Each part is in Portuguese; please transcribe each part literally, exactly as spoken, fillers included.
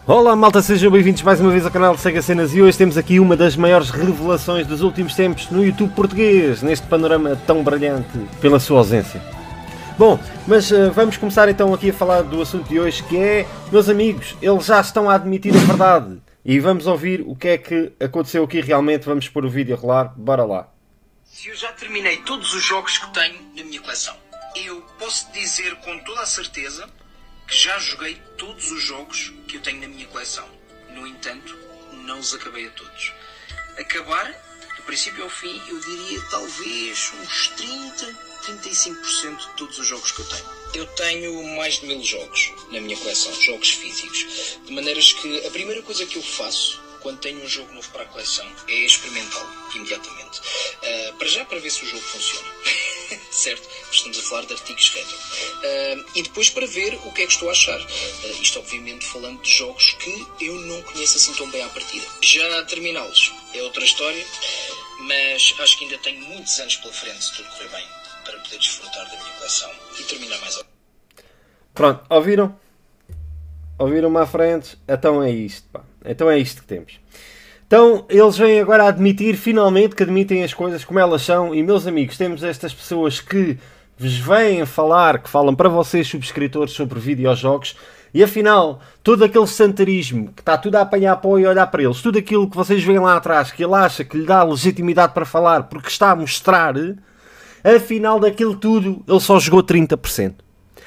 Olá malta, sejam bem-vindos mais uma vez ao canal de Sega Cenas e hoje temos aqui uma das maiores revelações dos últimos tempos no YouTube português, neste panorama tão brilhante pela sua ausência. Bom, mas uh, vamos começar então aqui a falar do assunto de hoje, que é, meus amigos, eles já estão a admitir a verdade e vamos ouvir o que é que aconteceu aqui realmente. Vamos pôr o vídeo a rolar, bora lá. Se eu já terminei todos os jogos que tenho na minha coleção, eu posso dizer com toda a certeza que já joguei todos os jogos que eu tenho na minha coleção. No entanto, não os acabei a todos. Acabar, do princípio ao fim, eu diria talvez uns trinta, trinta e cinco por cento de todos os jogos que eu tenho. Eu tenho mais de mil jogos na minha coleção, jogos físicos. De maneiras que a primeira coisa que eu faço quando tenho um jogo novo para a coleção é experimentá-lo imediatamente. Uh, para já, para ver se o jogo funciona. Certo? Estamos a falar de artigos retro. Uh, e depois para ver o que é que estou a achar. Uh, isto obviamente falando de jogos que eu não conheço assim tão bem à partida. Já terminá-los é outra história, mas acho que ainda tenho muitos anos pela frente, se tudo correr bem, para poder desfrutar da minha coleção e terminar mais algo. Pronto, ouviram? Ouviram-me à frente? Então é isto, pá. Então é isto que temos. Então eles vêm agora a admitir, finalmente, que admitem as coisas como elas são. E meus amigos, temos estas pessoas que vos vêm falar, que falam para vocês, subscritores, sobre videojogos. E afinal, todo aquele santarismo, que está tudo a apanhar apoio e olhar para eles, tudo aquilo que vocês veem lá atrás, que ele acha que lhe dá legitimidade para falar, porque está a mostrar, afinal daquilo tudo, ele só jogou trinta por cento.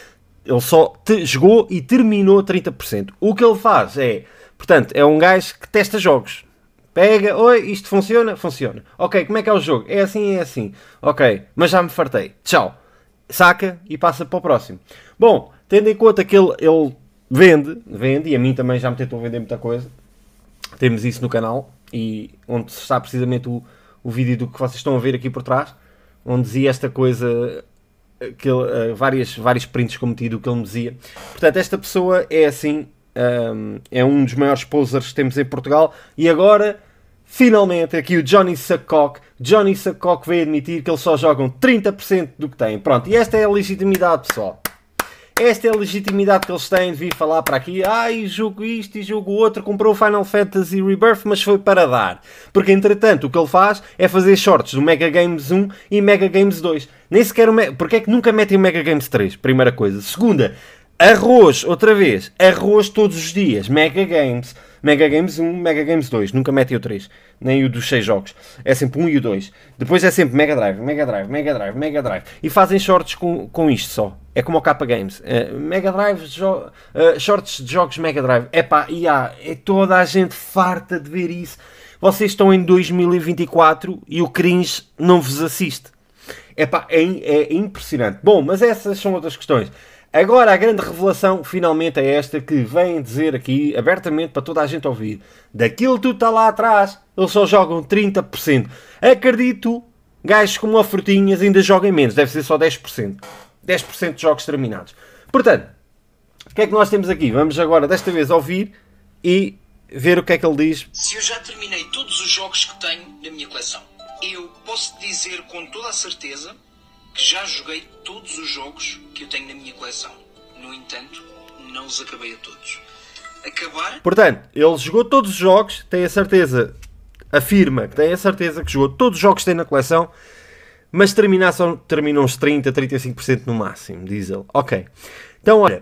Ele só te jogou e terminou trinta por cento. O que ele faz é, portanto, é um gajo que testa jogos. Pega, oi, isto funciona? Funciona. Ok, como é que é o jogo? É assim, é assim. Ok, mas já me fartei. Tchau. Saca e passa para o próximo. Bom, tendo em conta que ele, ele vende, vende, e a mim também já me tentou vender muita coisa. Temos isso no canal, e onde está precisamente o, o vídeo do que vocês estão a ver aqui por trás, onde dizia esta coisa, que ele, uh, várias, vários prints como tido, o que ele me dizia. Portanto, esta pessoa é assim, um, é um dos maiores posers que temos em Portugal, e agora, finalmente, aqui o Johnny Suckcock, Johnny Suckcock veio admitir que eles só jogam trinta por cento do que têm. Pronto, e esta é a legitimidade, pessoal. Esta é a legitimidade que eles têm de vir falar para aqui. Ai, jogo isto e jogo outro. Comprou o Final Fantasy Rebirth, mas foi para dar. Porque, entretanto, o que ele faz é fazer shorts do Mega Games um e Mega Games dois. Nem sequer o Me... Porque é que nunca metem o Mega Games três? Primeira coisa. Segunda, arroz, outra vez. Arroz todos os dias. Mega Games. Mega Games um, Mega Games dois. Nunca metem o três. Nem o dos seis jogos. É sempre um e o dois. Depois é sempre Mega Drive, Mega Drive, Mega Drive, Mega Drive. E fazem shorts com, com isto só. É como o K Games. Uh, Mega Drive, jo uh, shorts de jogos Mega Drive. Epá, e há, é toda a gente farta de ver isso. Vocês estão em dois mil e vinte e quatro e o cringe não vos assiste. Epá, é, é impressionante. Bom, mas essas são outras questões. Agora a grande revelação finalmente é esta, que vem dizer aqui abertamente para toda a gente ouvir. Daquilo que tu está lá atrás, eles só jogam trinta por cento. Acredito, gajos como a Frutinhas ainda joguem menos, deve ser só dez por cento. dez por cento de jogos terminados. Portanto, o que é que nós temos aqui? Vamos agora desta vez ouvir e ver o que é que ele diz. Se eu já terminei todos os jogos que tenho na minha coleção, eu posso dizer com toda a certeza que já joguei todos os jogos que eu tenho na minha coleção. No entanto, não os acabei a todos. Acabar... Portanto, ele jogou todos os jogos, tem a certeza, afirma que tem a certeza que jogou todos os jogos que tem na coleção, mas terminar só, terminam uns trinta, trinta e cinco por cento no máximo, diz ele. Ok. Então, olha,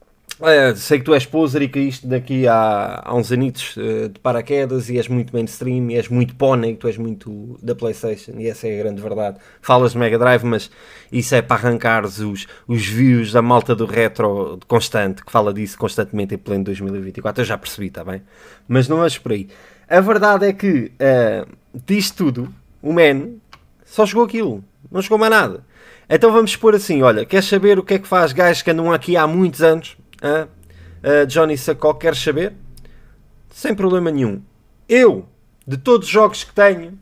é, sei que tu és poser e caíste daqui há, há uns anitos uh, de paraquedas e és muito mainstream e és muito pônei, tu és muito da PlayStation e essa é a grande verdade. Falas de Mega Drive, mas isso é para arrancares os, os views da malta do retro constante, que fala disso constantemente em pleno dois mil e vinte e quatro. Eu já percebi, está bem? Mas não és por aí. A verdade é que, uh, disto tudo, o man só jogou aquilo, não jogou mais nada. Então vamos expor assim, olha, queres saber o que é que faz gajos que andam aqui há muitos anos? Ah, uh, Johnny Suckcock, queres saber? Sem problema nenhum. Eu, de todos os jogos que tenho,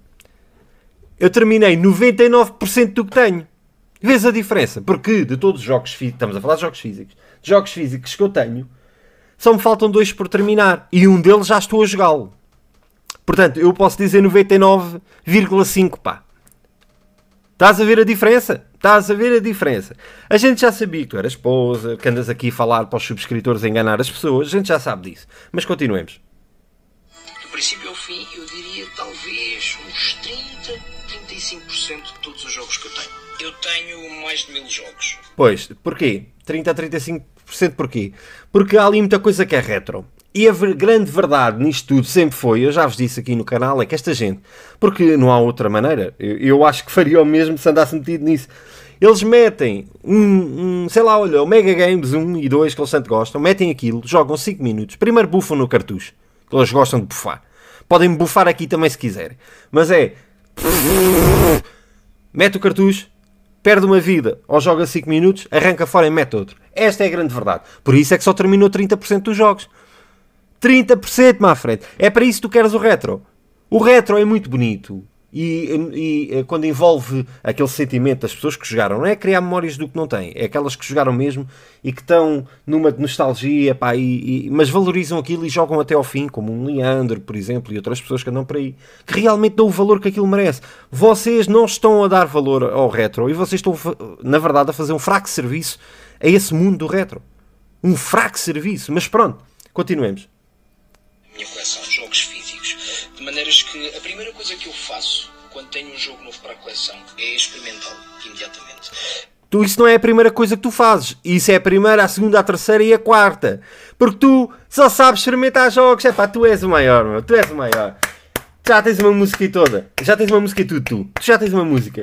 eu terminei noventa e nove por cento do que tenho. Vês a diferença? Porque de todos os jogos físicos, estamos a falar de jogos físicos, de jogos físicos que eu tenho, só me faltam dois por terminar. E um deles já estou a jogá-lo. Portanto, eu posso dizer noventa e nove vírgula cinco, pá. Estás a ver a diferença? Estás a ver a diferença. A gente já sabia que tu eras esposa, que andas aqui a falar para os subscritores a enganar as pessoas. A gente já sabe disso. Mas continuemos. Do princípio ao fim, eu diria talvez uns trinta, trinta e cinco por cento de todos os jogos que eu tenho. Eu tenho mais de mil jogos. Pois, porquê? trinta a trinta e cinco por cento porquê? Porque há ali muita coisa que é retro. E a ver, grande verdade nisto tudo sempre foi, eu já vos disse aqui no canal, é que esta gente, porque não há outra maneira, eu, eu acho que faria o mesmo se andasse metido nisso. Eles metem um, um, sei lá, olha, o Mega Games um e dois, que eles tanto gostam, metem aquilo, jogam cinco minutos, primeiro bufam no cartucho, que eles gostam de bufar. Podem bufar aqui também se quiserem. Mas é... Mete o cartucho, perde uma vida, ou joga cinco minutos, arranca fora e mete outro. Esta é a grande verdade. Por isso é que só terminou trinta por cento dos jogos. trinta por cento, má frente. É para isso que tu queres o retro. O retro é muito bonito. E, e, e quando envolve aquele sentimento das pessoas que jogaram, não é criar memórias do que não têm, é aquelas que jogaram mesmo e que estão numa nostalgia, pá, e, e, mas valorizam aquilo e jogam até ao fim, como um Leandro, por exemplo, e outras pessoas que andam por aí, que realmente dão o valor que aquilo merece. Vocês não estão a dar valor ao retro e vocês estão, na verdade, a fazer um fraco serviço a esse mundo do retro. Um fraco serviço, mas pronto, continuemos. Minha coleção de jogos físicos, de maneiras que a primeira coisa que eu faço quando tenho um jogo novo para a coleção é experimentá-lo imediatamente. Tu, isso não é a primeira coisa que tu fazes, isso é a primeira, a segunda, a terceira e a quarta, porque tu só sabes experimentar jogos. É pá, tu és o maior, meu, tu és o maior. Já tens uma música toda, já tens uma música e tudo, tu, tu já tens uma música.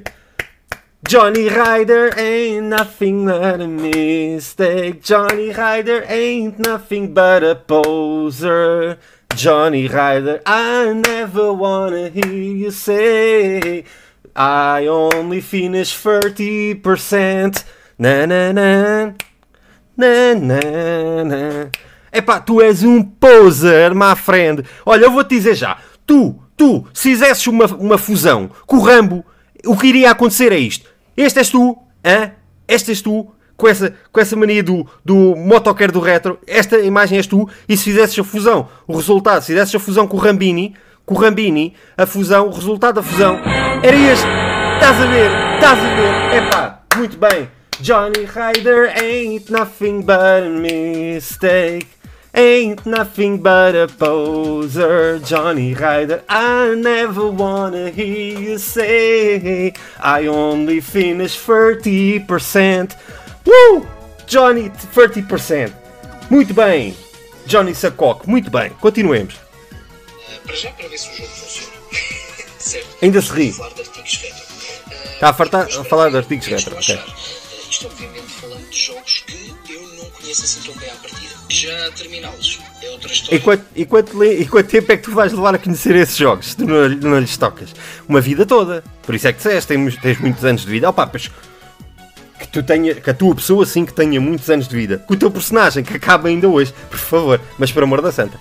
Johnny Rider ain't nothing but a mistake. Johnny Rider ain't nothing but a poser. Johnny Rider, I never wanna hear you say I only finished thirty percent. Na na na na na na. Epá, tu és um poser, my friend. Olha, eu vou-te dizer já. Tu, tu, se fizesses uma, uma fusão com o Rambo, o que iria acontecer é isto. Este és tu, hã? Este és tu, com essa, com essa mania do, do motoqueiro do retro. Esta imagem és tu, e se fizesses a fusão, o resultado, se fizesses a fusão com o Rambini, com o Rambini, a fusão, o resultado da fusão, era este. Estás a ver? Estás a ver? Epá, muito bem. Johnny Rider ain't nothing but a mistake. Ain't nothing but a poser, Johnny Rider. I never wanna hear you say I only finished thirty percent. Woo! Johnny, thirty percent. Muito bem. Johnny Sacoque, muito bem. Continuemos. Uh, para já, para ver se o jogo funciona. Certo? Ainda se ri. Falar de artigos retro. Uh, Está a, fartar, a falar de artigos retro. Okay. Uh, isto, obviamente, falando de jogos que eu não conheço assim tão bem à partida. Já terminá-los é outra história. E quanto, e, quanto, e quanto tempo é que tu vais levar a conhecer esses jogos se tu não, não lhes tocas? Uma vida toda. Por isso é que disseste, tens, tens muitos anos de vida. Opa, pois, que, tu tenha, que a tua pessoa sim que tenha muitos anos de vida. Que o teu personagem que acaba ainda hoje, por favor. Mas por amor da santa.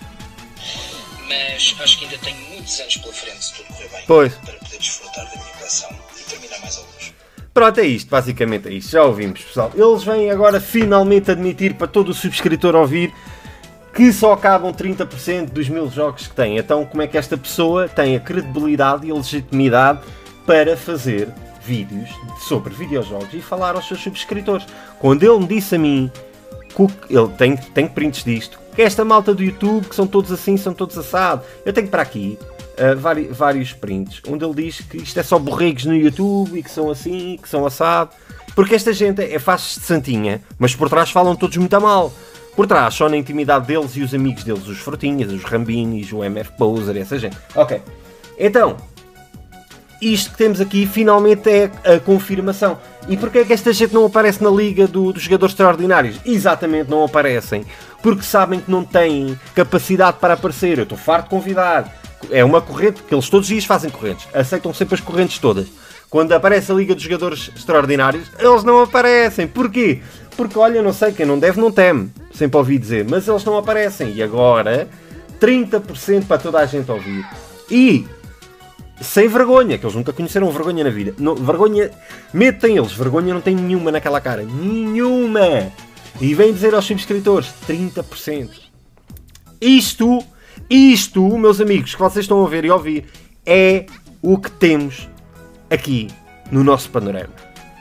Mas acho que ainda tenho muitos anos pela frente, se tudo correr bem. Pois. Para poder desfrutar da minha coleção e terminar mais alguns. Pronto, é isto, basicamente é isto. Já ouvimos, pessoal. Eles vêm agora finalmente admitir para todo o subscritor ouvir que só acabam trinta por cento dos mil jogos que têm. Então, como é que esta pessoa tem a credibilidade e a legitimidade para fazer vídeos sobre videojogos e falar aos seus subscritores? Quando ele me disse a mim, que ele tem, tem prints disto, que esta malta do YouTube, que são todos assim, são todos assados. Eu tenho para aqui Uh, vários, vários prints, onde ele diz que isto é só borregos no YouTube e que são assim, que são assado, porque esta gente é faz de santinha, mas por trás falam todos muito a mal. Por trás, só na intimidade deles e os amigos deles, os Frutinhas, os Rambinis, o M F Poser, essa gente. Ok, então, isto que temos aqui finalmente é a confirmação. E porquê é que esta gente não aparece na liga do, dos jogadores extraordinários? Exatamente, não aparecem, porque sabem que não têm capacidade para aparecer. Eu estou farto de convidar. É uma corrente, que eles todos os dias fazem correntes, aceitam sempre as correntes todas. Quando aparece a Liga dos Jogadores Extraordinários, eles não aparecem. Porquê? Porque, olha, não sei, quem não deve não teme. Sempre ouvi dizer, mas eles não aparecem. E agora, trinta por cento para toda a gente ouvir. E, sem vergonha, que eles nunca conheceram vergonha na vida. Não, vergonha, medo têm eles, vergonha não tem nenhuma naquela cara. Nenhuma! E vem dizer aos subscritores, trinta por cento. Isto... Isto, meus amigos, que vocês estão a ver e a ouvir, é o que temos aqui no nosso panorama.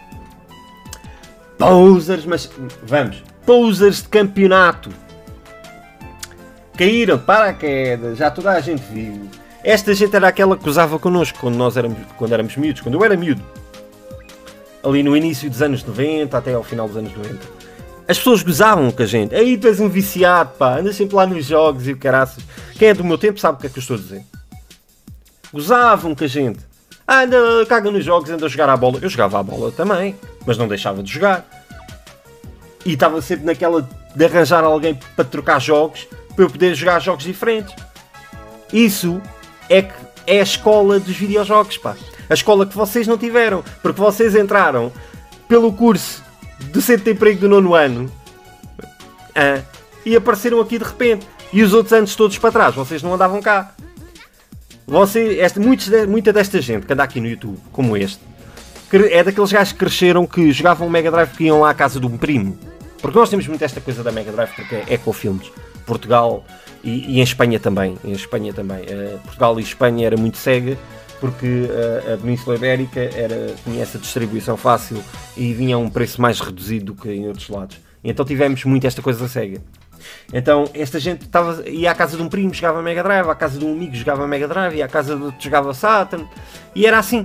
Posers, mas vamos, posers de campeonato. Caíram de paraquedas, já toda a gente viu. Esta gente era aquela que gozava connosco quando nós éramos, quando éramos miúdos, quando eu era miúdo. Ali no início dos anos noventa até ao final dos anos noventa. As pessoas gozavam com a gente. Aí tu és um viciado, pá, andas sempre lá nos jogos e o caraças. Quem é do meu tempo sabe o que é que eu estou a dizer. Gozavam com a gente. Ah, anda, caga nos jogos, anda a jogar à bola. Eu jogava à bola também, mas não deixava de jogar. E estava sempre naquela de arranjar alguém para trocar jogos, para eu poder jogar jogos diferentes. Isso é que é a escola dos videojogos, pá. A escola que vocês não tiveram, porque vocês entraram pelo curso do centro de emprego do nono ano ah, e apareceram aqui de repente. E os outros anos todos para trás, vocês não andavam cá. Você, esta, muitos, muita desta gente que anda aqui no YouTube, como este, é daqueles gajos que cresceram, que jogavam Mega Drive, que iam lá à casa de um primo. Porque nós temos muito esta coisa da Mega Drive, porque é Ecofilmes. Portugal e, e em Espanha também. Em Espanha também. Uh, Portugal e Espanha era muito cega, porque uh, a Península Ibérica era, tinha essa distribuição fácil e vinha a um preço mais reduzido do que em outros lados. E então tivemos muito esta coisa cega. Então esta gente estava, ia à casa de um primo, jogava Mega Drive, à casa de um amigo jogava Mega Drive, ia à casa de outro jogava Saturn, e era assim.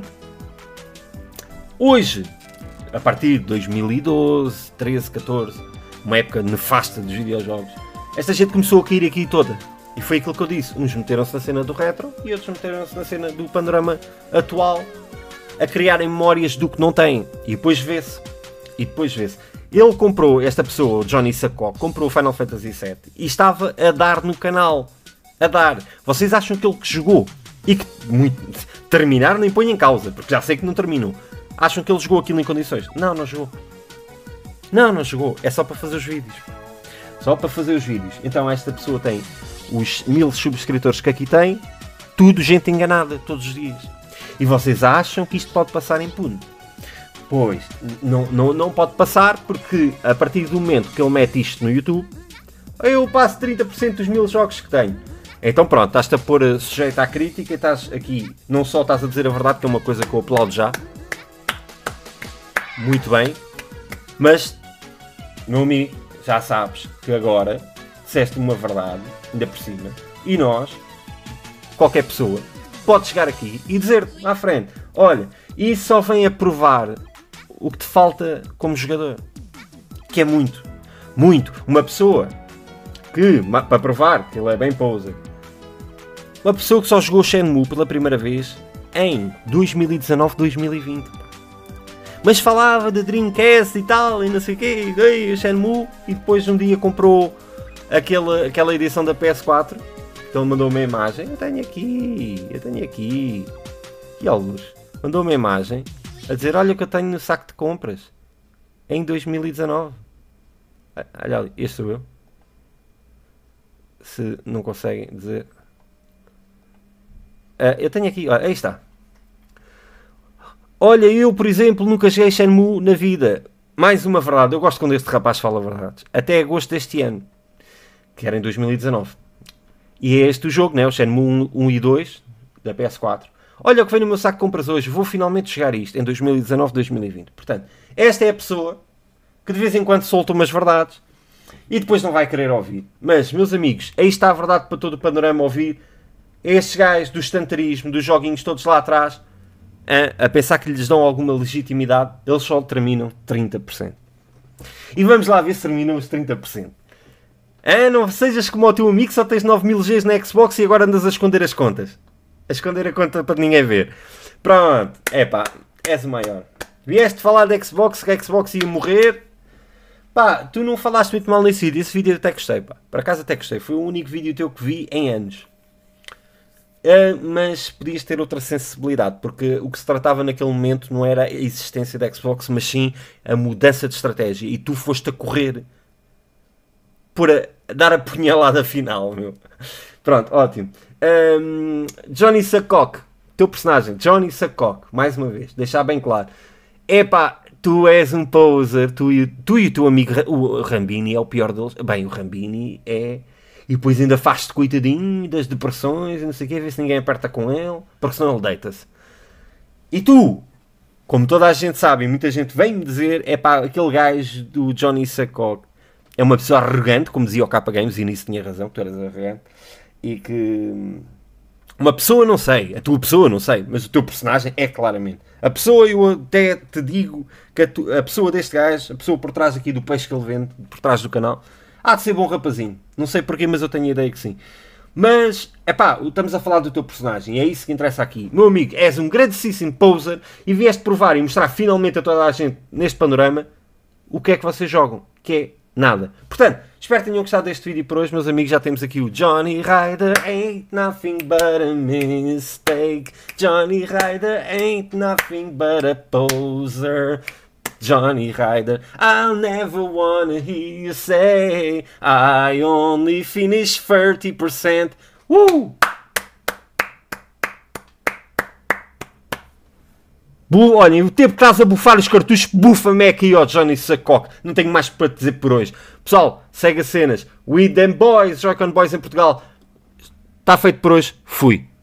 Hoje, a partir de dois mil e doze, treze, catorze, uma época nefasta dos videojogos, esta gente começou a cair aqui toda. E foi aquilo que eu disse, uns meteram-se na cena do retro e outros meteram-se na cena do panorama atual, a criarem memórias do que não têm. E depois vê-se. E depois vê-se. Ele comprou, esta pessoa, o Johnny Sakoc, comprou o Final Fantasy sete e estava a dar no canal. A dar. Vocês acham que ele que jogou e que muito, terminar nem põe em causa, porque já sei que não terminou. Acham que ele jogou aquilo em condições? Não, não jogou. Não, não jogou. É só para fazer os vídeos. Só para fazer os vídeos. Então esta pessoa tem os mil subscritores que aqui tem, tudo gente enganada, todos os dias. E vocês acham que isto pode passar impune? Pois, não, não, não pode passar, porque a partir do momento que ele mete isto no YouTube, eu passo trinta por cento dos mil jogos que tenho. Então pronto, estás-te a pôr sujeito à crítica, estás aqui, não só estás a dizer a verdade, que é uma coisa que eu aplaudo já. Muito bem. Mas, meu amigo, já sabes que agora disseste uma verdade, ainda por cima, e nós, qualquer pessoa, pode chegar aqui e dizer à frente, olha, isso só vem a provar o que te falta como jogador. Que é muito. Muito. Uma pessoa que, para provar que ele é bem poser, uma pessoa que só jogou Shenmue pela primeira vez em dois mil e dezanove, dois mil e vinte. Mas falava de Dreamcast e tal, e não sei o quê, e Shenmue, e depois um dia comprou aquela, aquela edição da P S quatro, que ele mandou uma imagem, eu tenho aqui, eu tenho aqui, e ao luz, mandou uma imagem a dizer, olha o que eu tenho no saco de compras, em dois mil e dezanove. Olha ali, este sou eu. Se não conseguem dizer... Uh, eu tenho aqui, olha, aí está. Olha, eu, por exemplo, nunca joguei Shenmue na vida. Mais uma verdade, eu gosto quando este rapaz fala verdades. Até agosto deste ano, que era em dois mil e dezanove. E é este o jogo, né? O Shenmue um e dois, da P S quatro. Olha o que vem no meu saco de compras hoje, vou finalmente jogar isto, em dois mil e dezanove, dois mil e vinte. Portanto, esta é a pessoa que de vez em quando solta umas verdades e depois não vai querer ouvir. Mas, meus amigos, aí está a verdade para todo o panorama ouvir. Estes gajos do estantarismo, dos joguinhos todos lá atrás, a, a pensar que lhes dão alguma legitimidade, eles só terminam trinta por cento. E vamos lá ver se terminam os trinta por cento. Ah, não sejas como o teu amigo, só tens nove mil Gs na Xbox e agora andas a esconder as contas. A esconder a conta para ninguém ver. Pronto, é pá, és o maior. Vieste falar de Xbox, que a Xbox ia morrer. Pá, tu não falaste muito mal nesse vídeo. Esse vídeo eu até gostei, pá. Por acaso até gostei. Foi o único vídeo teu que vi em anos. Uh, mas podias ter outra sensibilidade, porque o que se tratava naquele momento não era a existência da Xbox, mas sim a mudança de estratégia. E tu foste a correr por a, a dar a punhalada final, meu. Pronto, ótimo. Um, Johnny Sakoc, teu personagem, Johnny Sakoc, mais uma vez, deixar bem claro. Epá, tu és um poser, tu e, tu e o teu amigo, o Rambini é o pior deles. Bem, o Rambini é... E depois ainda faz-te coitadinho das depressões e não sei o quê, vê se ninguém aperta com ele, porque senão ele deita-se. E tu, como toda a gente sabe, e muita gente vem-me dizer, é pá, aquele gajo do Johnny Sackog é uma pessoa arrogante, como dizia o K Games, e nisso tinha razão, que tu eras arrogante, e que uma pessoa, não sei, a tua pessoa, não sei, mas o teu personagem é claramente. A pessoa, eu até te digo que a, tu, a pessoa deste gajo, a pessoa por trás aqui do peixe que ele vende, por trás do canal, há de ser bom rapazinho. Não sei porquê, mas eu tenho a ideia que sim. Mas, é pá, estamos a falar do teu personagem, e é isso que interessa aqui. Meu amigo, és um grandíssimo poser e vieste provar e mostrar finalmente a toda a gente neste panorama o que é que vocês jogam, que é nada. Portanto, espero que tenham gostado deste vídeo por hoje, meus amigos. Já temos aqui o Johnny Ryder ain't nothing but a mistake. Johnny Ryder ain't nothing but a poser. Johnny Ryder, I'll never wanna hear you say I only finished thirty percent. Uh! Bu Olhem, o tempo que estás a bufar os cartuchos, bufa-me aqui ao Johnny Sackog. Não tenho mais para te dizer por hoje. Pessoal, segue as cenas. We them boys, Joy-Con Boys em Portugal. Está feito por hoje. Fui.